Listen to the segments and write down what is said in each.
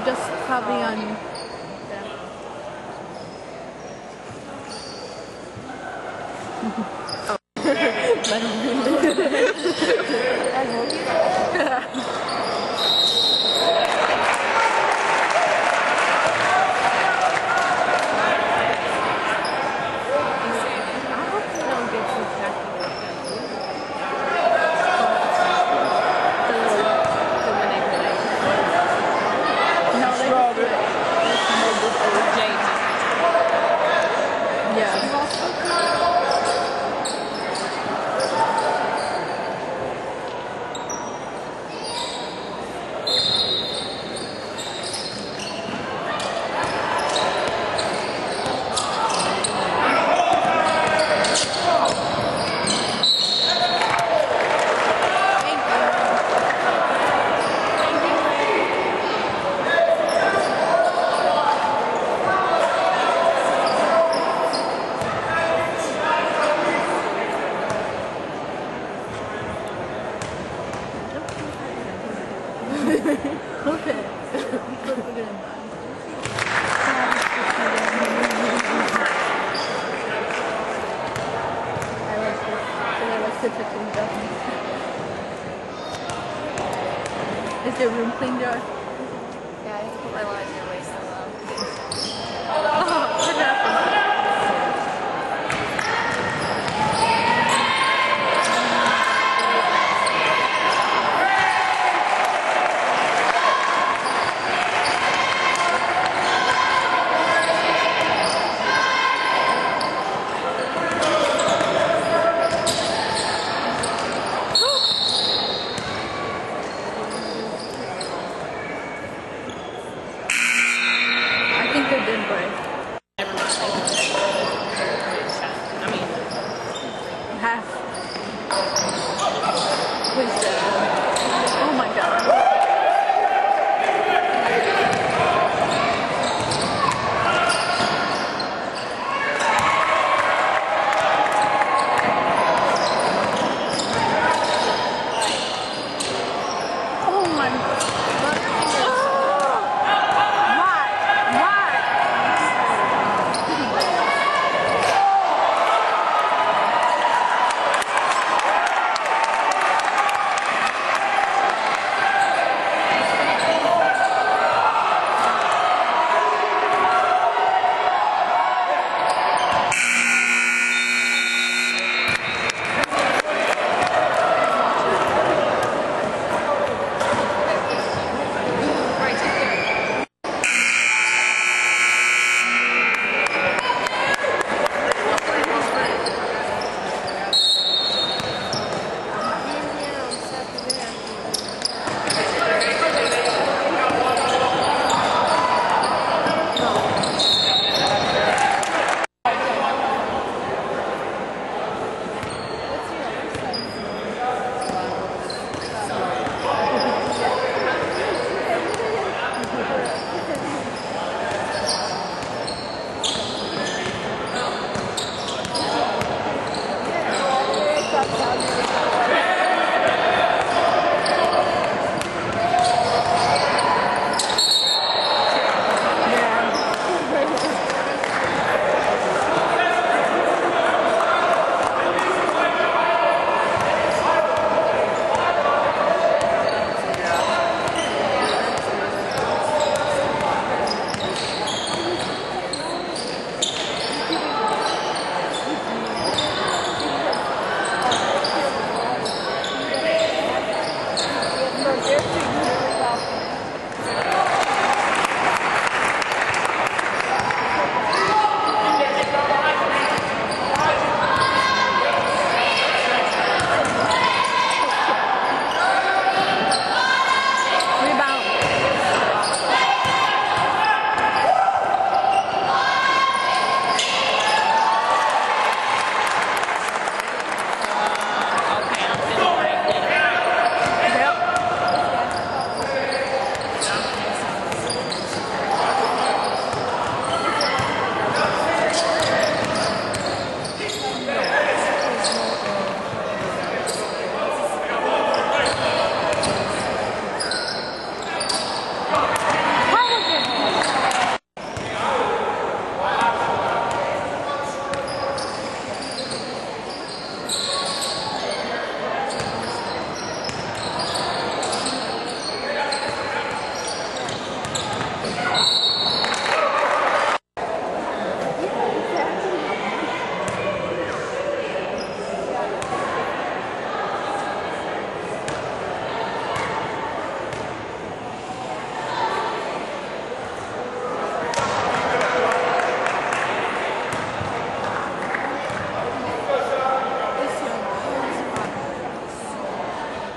just probably on. Is your room clean, Josh? Yeah, I just put my laundry away so low. Oh, what happened? Oh my god.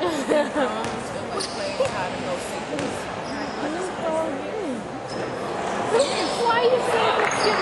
Why you saying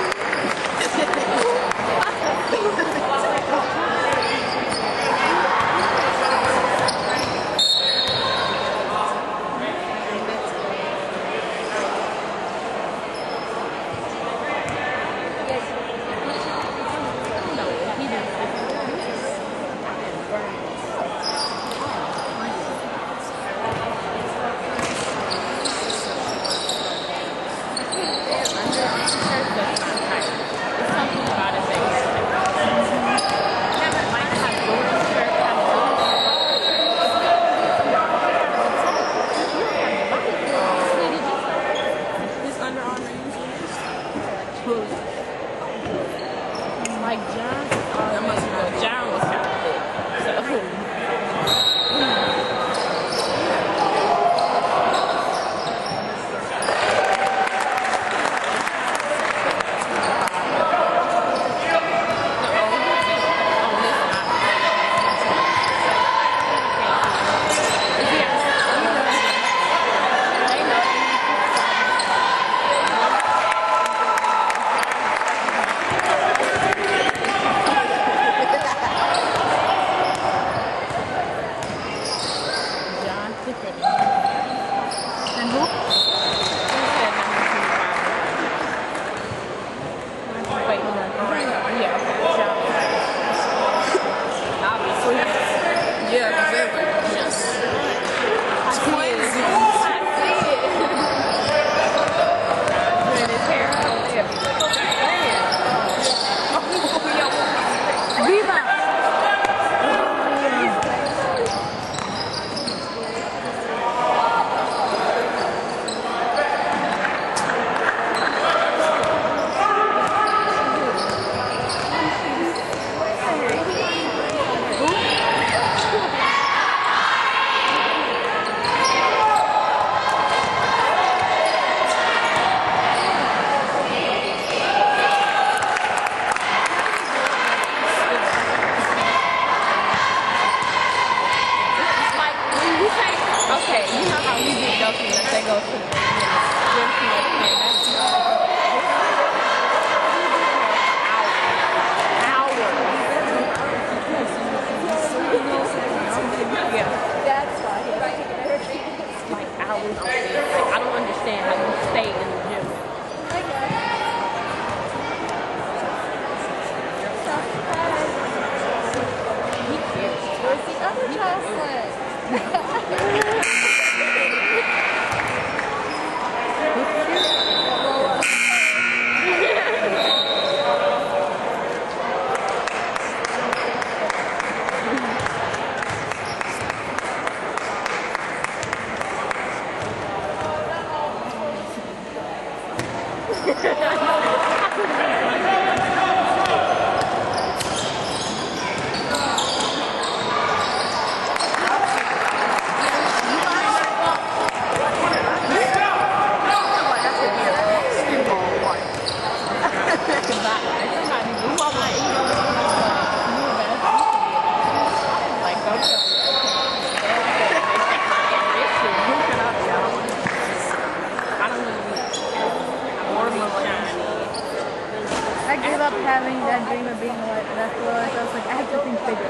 I gave up having that dream of being like that was. I was like, I have to think bigger.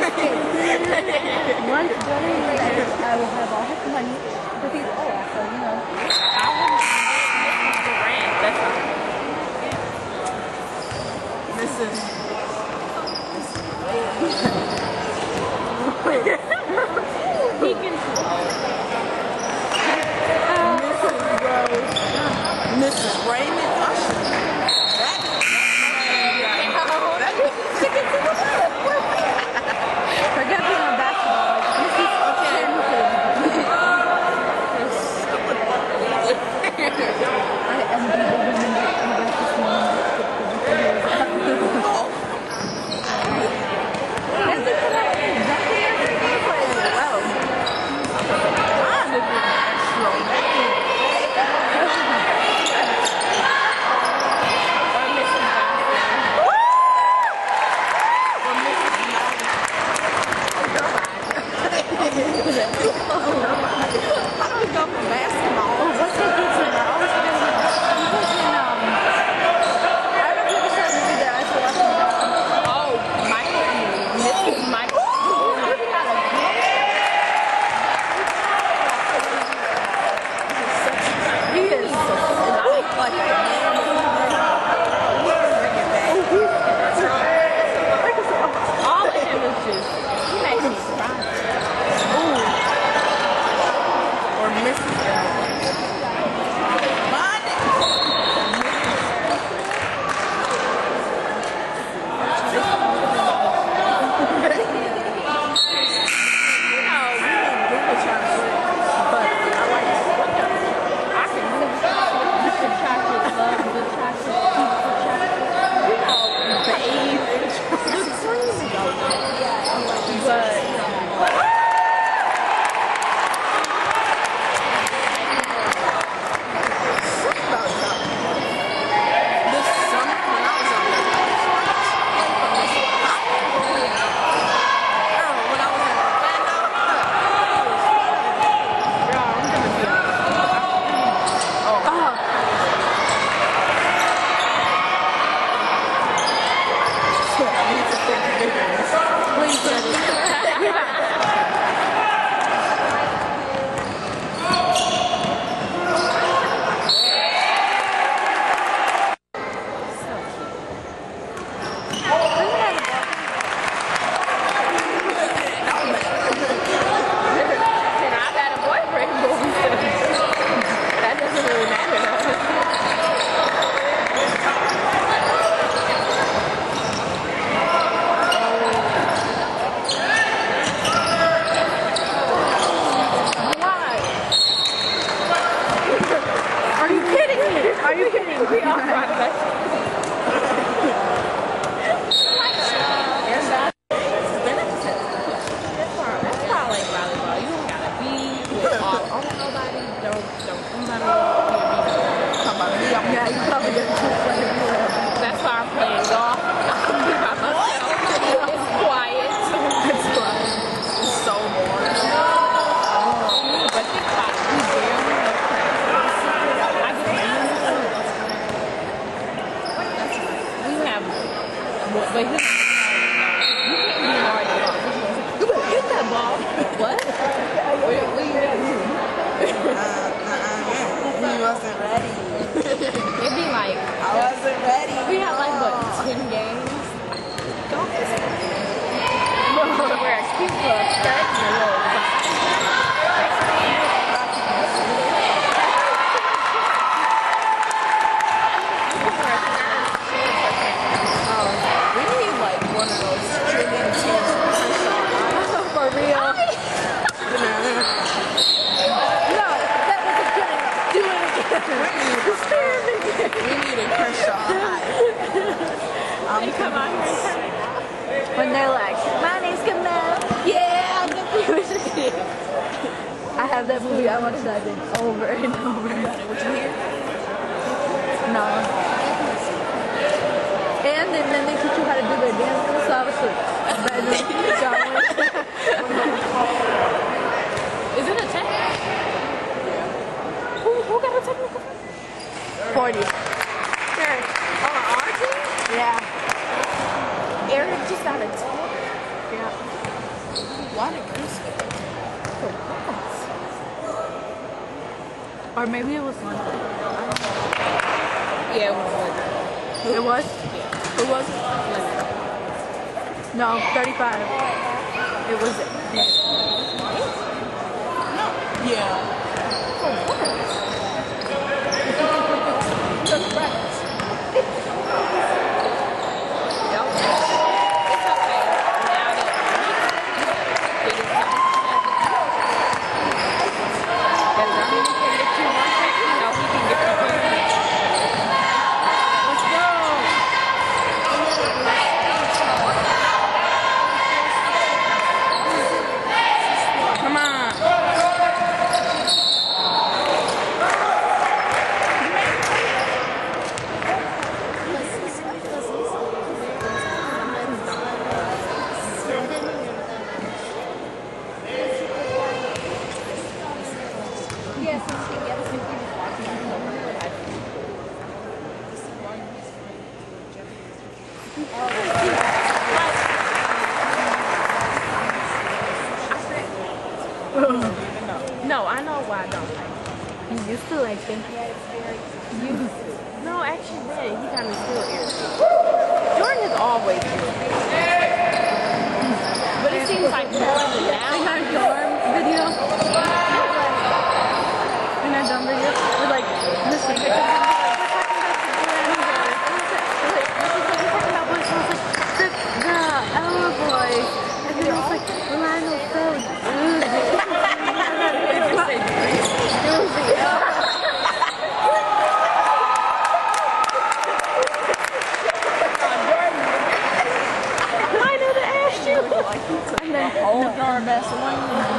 Once Johnny retires, I will have all his money because he's old, so you know. I wouldn't the rant, that's all. This is Peeking too old. Mrs. Raymond Usher. Forget being on basketball. I am the woman that this moment. Is it exactly How do we go from basketball? Oh, what's that good singer? I always forget his name. He was in, I don't know if you ever saw the movie that I used to watch him. Oh, Michael. Mrs. Michael. He is so Like a man. All of him is just, he makes me cry. Or Mrs. When they're like, my name's Kamal. Yeah, I have that movie. I watched that thing over and over. What you hear? No. And then they teach you how to do their dance, so I was asleep. Is it a tech? Who got a technical? 40. Sure. On our team? Yeah. Eric just got a tech. Yeah. Why did Chris get it? Or maybe it was London. Yeah, it was London. It was? Yeah. Who was it? London. No, 35. It was it. Yeah. No, I know why I don't like him. You used to like him. No, actually, then he kind of still irritates. Jordan is always irritating. But it seems like more than now. In our dorm video. In our dorm video, we're like, this is like, the Ella boys. And then I was like, Lionel so Old darn Vaseline.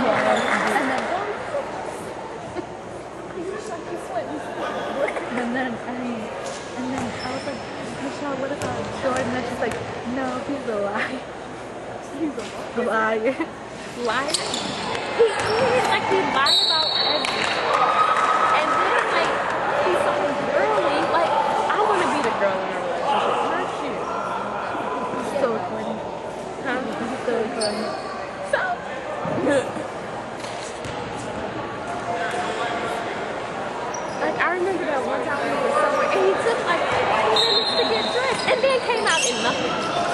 And then I was like, Michelle, what about Jordan? And she's like, no, he's a liar. He's a liar. Liar? He lied about everything. And then, like, he's so girly. Like, I want to be the girl in a relationship, not you. So funny. Huh? So funny. So, like, I remember that one time we were somewhere, and he took, like, 20 minutes to get dressed, and then came out in nothing.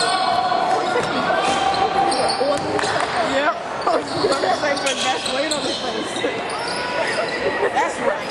Yep. I was gonna say, but that's weight on his face. That's right.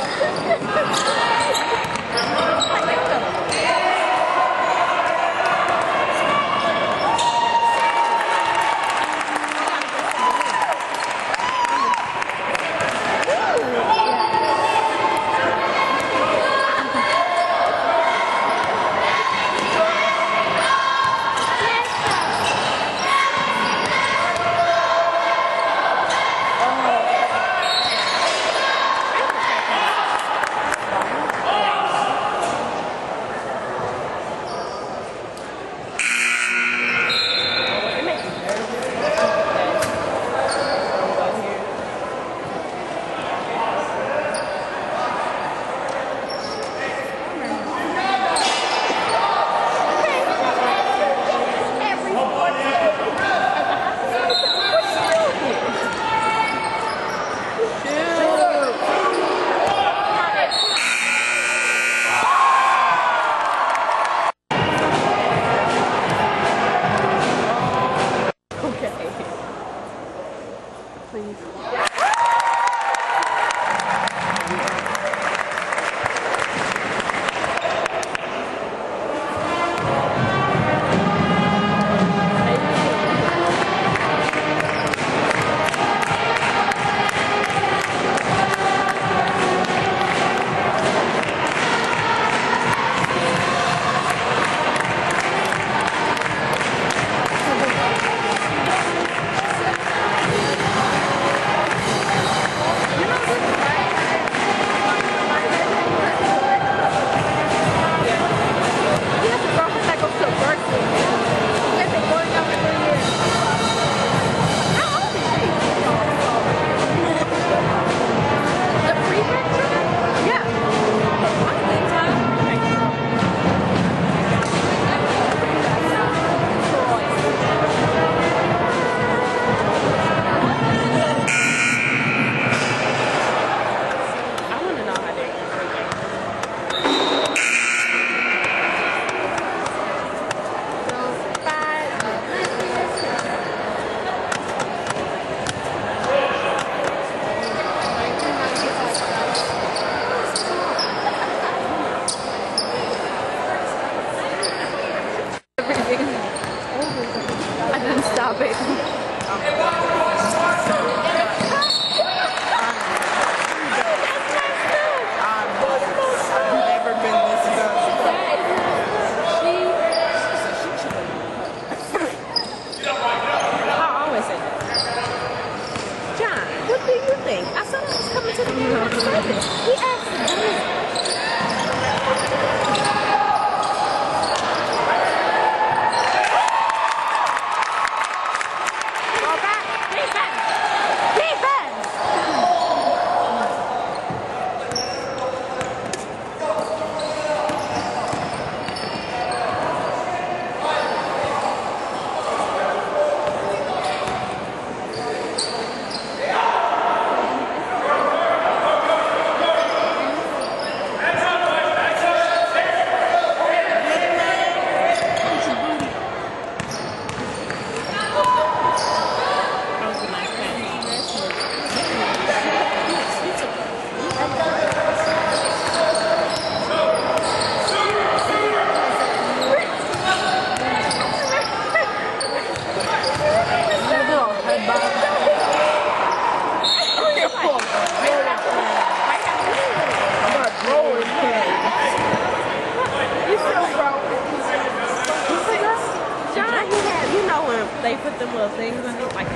they put them little things on it, like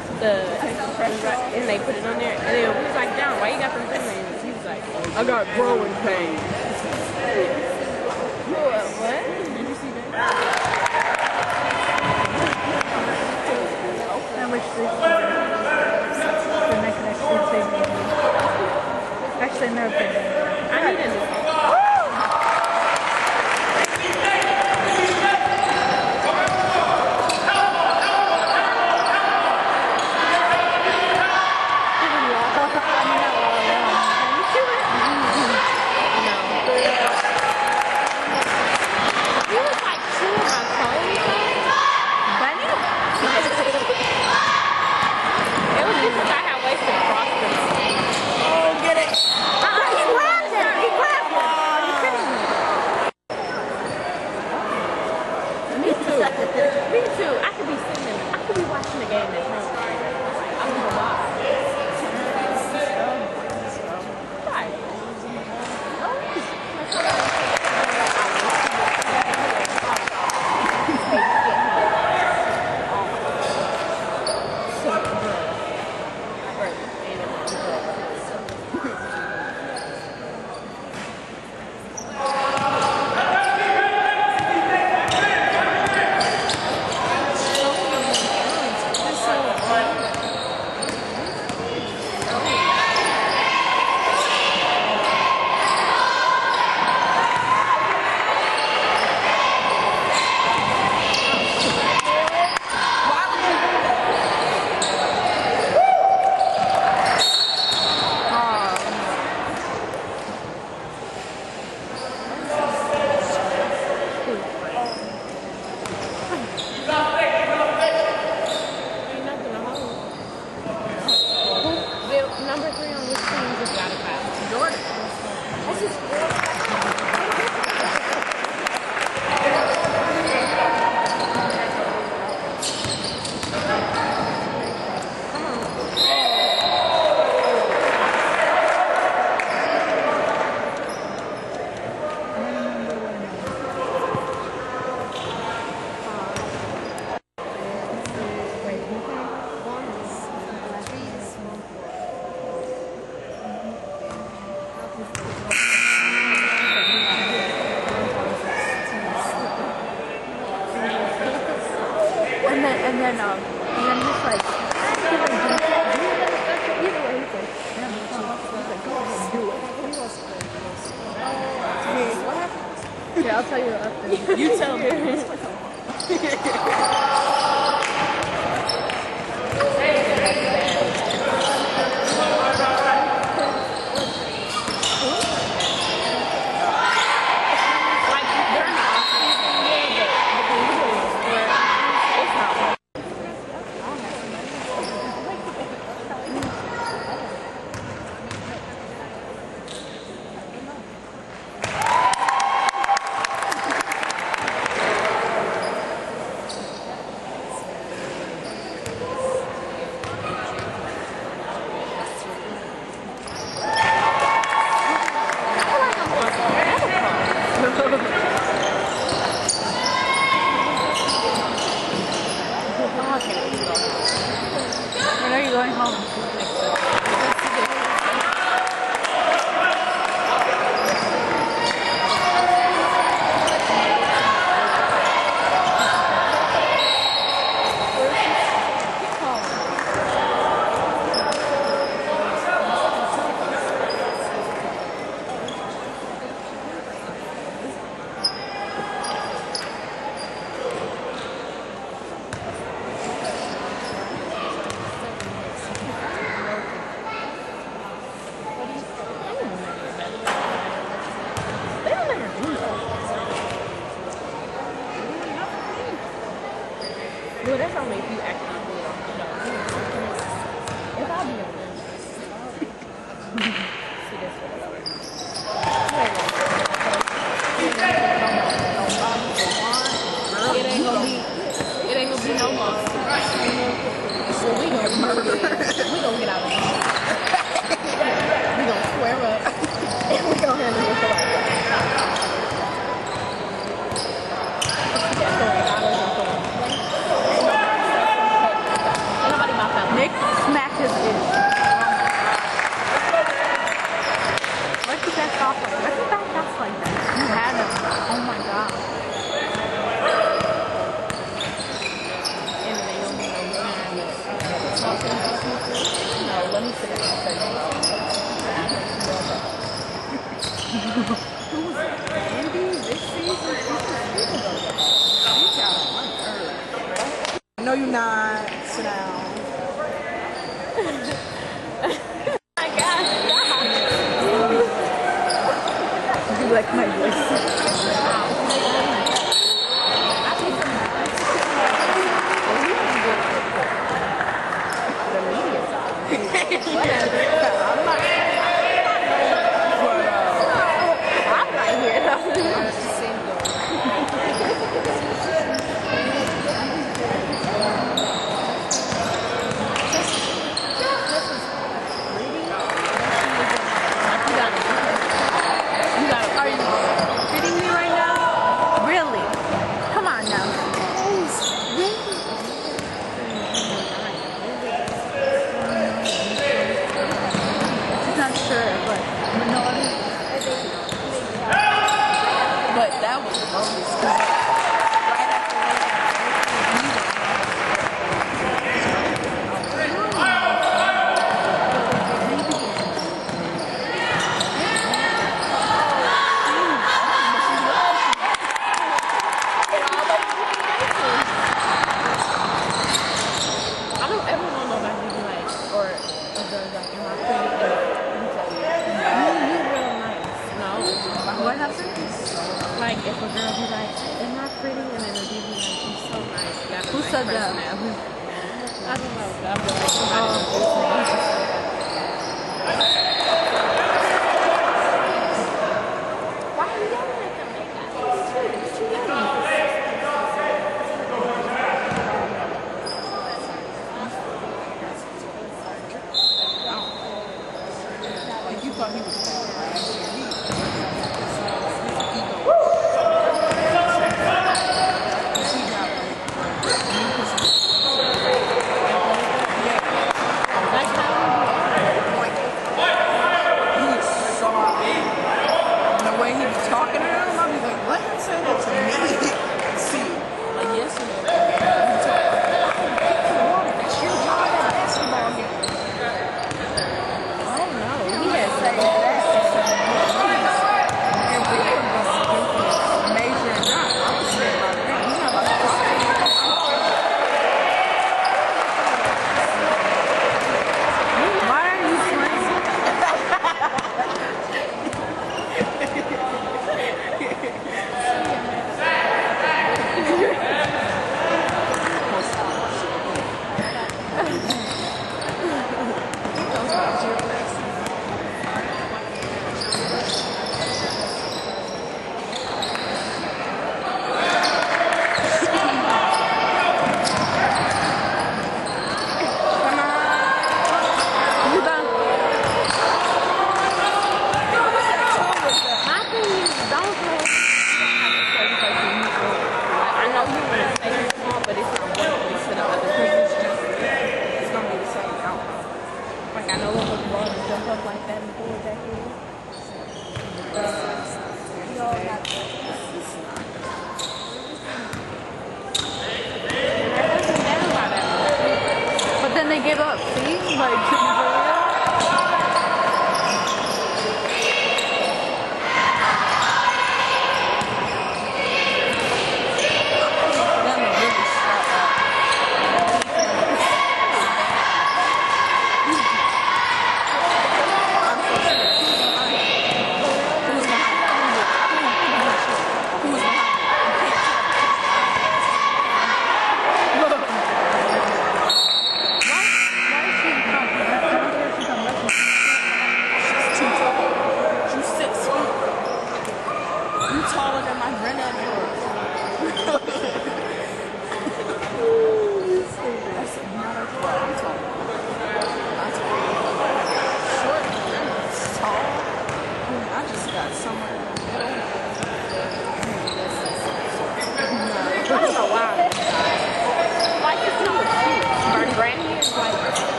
and they put it on there. And then we was like, John, why you got them things? He was like, I got growing pains. what? Did you see that? I wish this then I could actually save me. Actually, I never played that. I need a new phone. Me too. I could be sitting there. I could be watching the game at home. I don't know why. Number 3 on this team just got a pass. Jordan. That's just and then just like, either way, he's like, damn, he's like, go ahead, do it. What happened? Yeah, I'll tell you after. You tell me. When are you going home? No, you're not. Sit down. My gosh, You like my voice? I'm right here. Are you kidding me right now? Really? Come on now. She's not sure, but minority. But that was bogus. Right I don't ever want nobody to be like, or a girl like, am I pretty? And he tell you, you real nice. No. What happened? Like, if a girl be like, am I pretty? And then a dude be like, you're so nice. You got a Who nice said that? personality. I don't know. I feel like somebody was just saying. Why are you yelling at them? It's too young. Like you thought he was fat, That's how he was soft. And the way he was talking to him, I'd be like, what? Say that to me. See, like yesterday, he talked like, that's your job at basketball game. I don't know. He had said that. And we were major and not. I was saying like, man, he's not about to Why are you smiling? You done? My thing is, don't throw. I know you want to say it's small, but it's not one place to the other place. It's gonna be the same outcome. Like, I know when the ball would jump up like that and pull it back in. We all got that. That doesn't matter about that. But then they give up. See? Like, Them to really start Who's behind? why is she talking?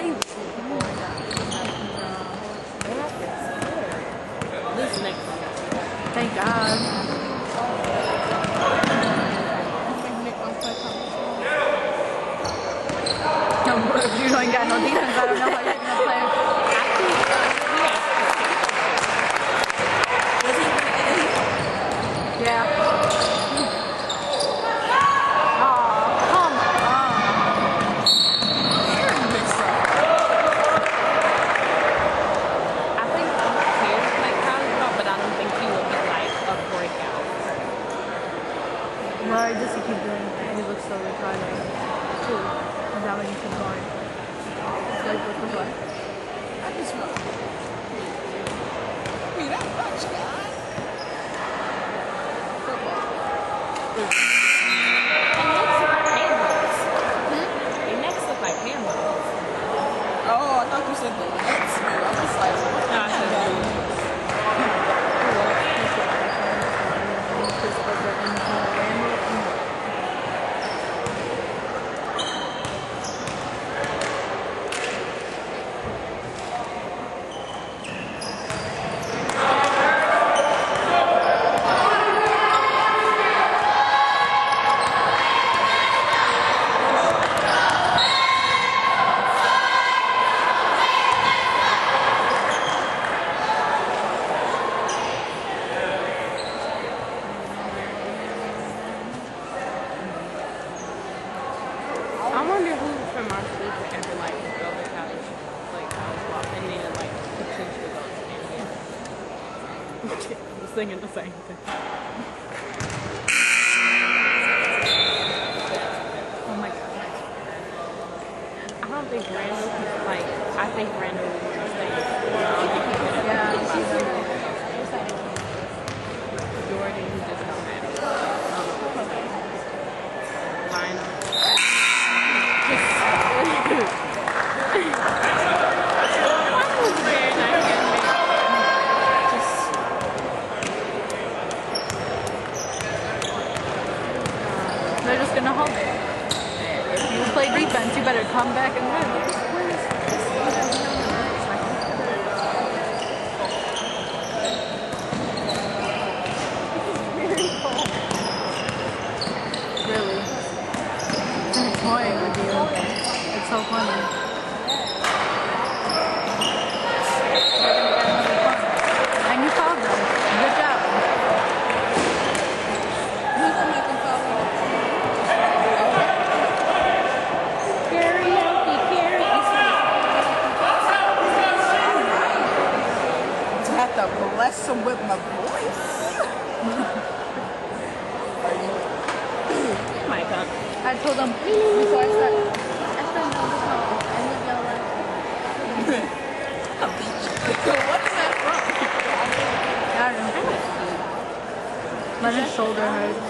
he was. Oh my god. This next one. Thank God. No, but if you don't got no defense, I don't know how you're gonna play. Yeah. Oh, come on. Aaron missed some. I think he cares like college ball, but I don't think he will be like a breakout. Why does he keep doing that? He looks so retarded. Too. Without any guard. It's like, what the fuck? I just want. Wait, that much, guys. Football. Their necks look like handles. Their necks look like handles. Oh, I thought you said the Nets. I was like, what the No, I said hell? I wonder who from our school could ever like go to college, like college ball, and then like potentially go to Indiana. I was thinking the same thing. Oh my god. I don't think Randall could like. I think Randall would stay. Yeah. Jordan, he just don't matter. Lionel. They're just gonna hold it. If you play defense, you better come back and win. Really? I'm toying with you. It's so funny. And you fouled them. Good job. Who's the making foul? Karaoke, To have to bless him with my voice. my God. I told them before I started. I said no, I live your life. I'll beat you. What is that from? I don't know. Let his shoulder hurt.